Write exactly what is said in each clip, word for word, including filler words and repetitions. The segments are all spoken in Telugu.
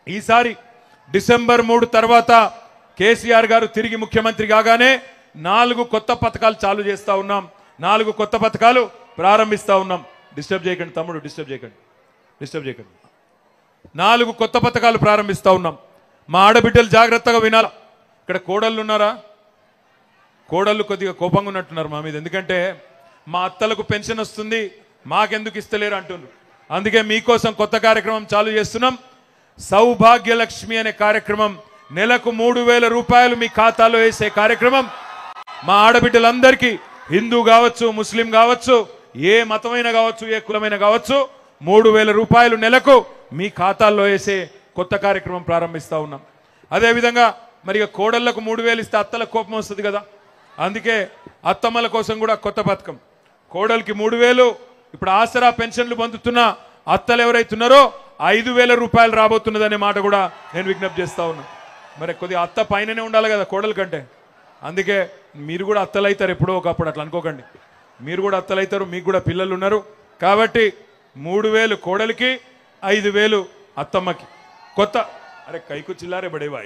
ఈసారి డిసెంబర్ మూడు తర్వాత కేసీఆర్ గారు తిరిగి ముఖ్యమంత్రి కాగానే నాలుగు కొత్త పథకాలు చాలు చేస్తా ఉన్నాం. నాలుగు కొత్త పథకాలు ప్రారంభిస్తా ఉన్నాం. డిస్టర్బ్ చేయకండి తమ్ముడు, డిస్టర్బ్ చేయకండి, డిస్టర్బ్ చేయకండి. నాలుగు కొత్త పథకాలు ప్రారంభిస్తా ఉన్నాం. మా ఆడబిడ్డలు జాగ్రత్తగా వినాలి. ఇక్కడ కోడళ్ళు ఉన్నారా? కోడళ్ళు కొద్దిగా కోపంగా ఉన్నట్టున్నారు మా మీద. ఎందుకంటే మా అత్తలకు పెన్షన్ వస్తుంది, మాకెందుకు ఇస్తలేరు అంటున్నారు. అందుకే మీకోసం కొత్త కార్యక్రమం చాలు చేస్తున్నాం. సౌభాగ్య లక్ష్మి అనే కార్యక్రమం, నెలకు మూడు వేల రూపాయలు మీ ఖాతాలో వేసే కార్యక్రమం. మా ఆడబిడ్డలందరికీ, హిందూ కావచ్చు, ముస్లిం కావచ్చు, ఏ మతమైన కావచ్చు, ఏ కులమైన కావచ్చు, మూడు వేల రూపాయలు నెలకు మీ ఖాతాల్లో వేసే కొత్త కార్యక్రమం ప్రారంభిస్తా ఉన్నాం. అదేవిధంగా మరి కోడళ్లకు మూడు వేలు ఇస్తే అత్తలకు కోపం వస్తుంది కదా, అందుకే అత్తమ్మల కోసం కూడా కొత్త పథకం. కోడలికి మూడు వేలు, ఇప్పుడు ఆసరా పెన్షన్లు పొందుతున్న అత్తలు ఎవరైతున్నారో ఐదు వేల రూపాయలు రాబోతున్నదనే మాట కూడా నేను విజ్ఞప్తి చేస్తా ఉన్నా. మరి కొద్దిగా అత్త పైననే ఉండాలి కదా కోడల కంటే, అందుకే మీరు కూడా అత్తలు అవుతారు ఎప్పుడో ఒకప్పుడు, అట్లా అనుకోకండి. మీరు కూడా అత్తలు అవుతారు, మీకు కూడా పిల్లలు ఉన్నారు. కాబట్టి మూడు వేలు కోడలికి, ఐదు వేలు అత్తమ్మకి కొత్త. అరే కైకు చిల్లారే బడేవాయి.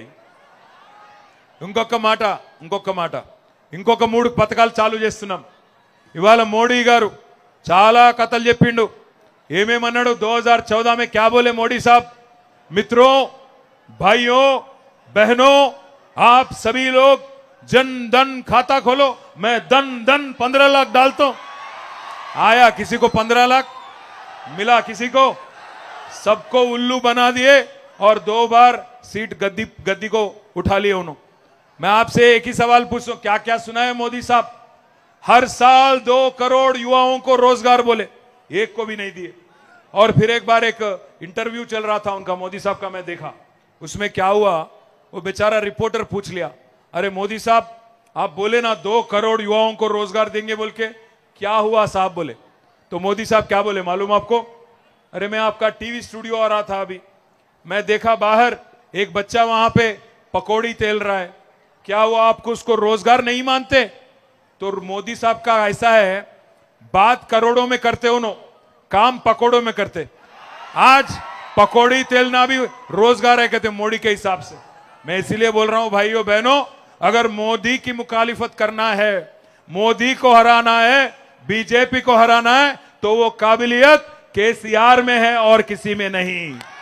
ఇంకొక మాట ఇంకొక మాట ఇంకొక మూడు పథకాలు చాలు చేస్తున్నాం. ఇవాళ మోడీ గారు చాలా కథలు చెప్పిండు. ఏమేమన్నాడు? दो हज़ार चौदह में क्या बोले मोदी साहब? मित्रों, भाइयों, बहनों, आप सभी लोग जन धन खाता खोलो, मैं धन धन पंद्रह लाख डालता हूं. आया किसी को पंद्रह लाख मिला, किसी को, सबको उल्लू बना दिए और दो बार सीट गद्दी गद्दी को उठा लिए उन्होंने. मैं आपसे एक ही सवाल पूछूं, क्या क्या सुना है मोदी साहब? हर साल दो करोड़ युवाओं को रोजगार बोले, एक को भी नहीं दिए. और फिर एक बार एक इंटरव्यू चल रहा था उनका, मोदी साहब का, मैं देखा. उसमें क्या हुआ, वो बेचारा रिपोर्टर पूछ लिया, अरे मोदी साहब आप बोले ना दो करोड़ युवाओं को रोजगार देंगे बोल के, क्या हुआ साहब बोले. तो मोदी साहब क्या बोले मालूम आपको? अरे मैं आपका टीवी स्टूडियो आ रहा था अभी, मैं देखा बाहर एक बच्चा वहां पे पकौड़ी तेल रहा है. क्या हुआ, आपको उसको रोजगार नहीं मानते? तो मोदी साहब का ऐसा है, बात करोड़ों में करते हो, काम पकौड़ों में करते. आज पकौड़ी तेलना भी रोजगार है कहते मोदी के हिसाब से. मैं इसीलिए बोल रहा हूं भाइयों बहनों, अगर मोदी की मुखालिफत करना है, मोदी को हराना है, बीजेपी को हराना है, तो वो काबिलियत केसीआर में है और किसी में नहीं.